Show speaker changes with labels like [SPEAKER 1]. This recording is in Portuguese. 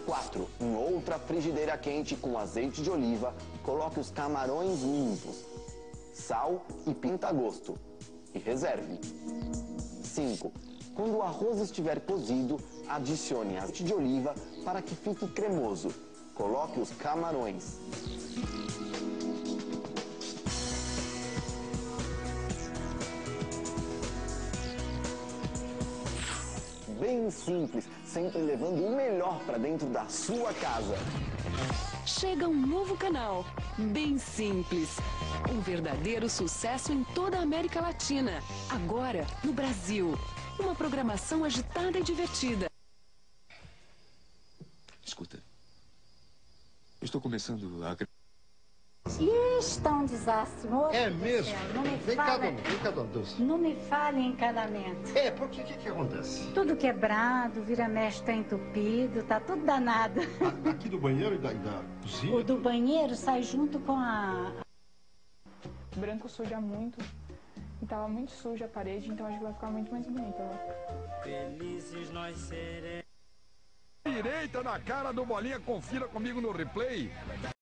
[SPEAKER 1] 4. Em outra frigideira quente com azeite de oliva, coloque os camarões limpos, sal e pimenta a gosto. E reserve. 5. Quando o arroz estiver cozido, adicione azeite de oliva para que fique cremoso. Coloque os camarões. Bem simples, sempre levando o melhor para dentro da sua casa.
[SPEAKER 2] Chega um novo canal, bem simples. Um verdadeiro sucesso em toda a América Latina. Agora, no Brasil. Uma programação agitada e divertida.
[SPEAKER 3] Escuta, eu estou começando a...
[SPEAKER 4] Está um desastre, moço.
[SPEAKER 5] É mesmo?
[SPEAKER 4] Não me
[SPEAKER 5] Vem cá,
[SPEAKER 4] fala,
[SPEAKER 5] dona, vem cá, dona Dulce.
[SPEAKER 4] não me fale em encanamento.
[SPEAKER 5] É, porque o que acontece?
[SPEAKER 4] Tudo quebrado, vira-mexe tá entupido, tá tudo danado.
[SPEAKER 5] Aqui do banheiro e da cozinha?
[SPEAKER 4] O do banheiro sai junto com a...
[SPEAKER 6] O branco suja muito e tava muito suja a parede, então acho que vai ficar muito mais bonita lá.
[SPEAKER 7] Felizes nós seremos.
[SPEAKER 8] Direita na cara do Bolinha, confira comigo no replay.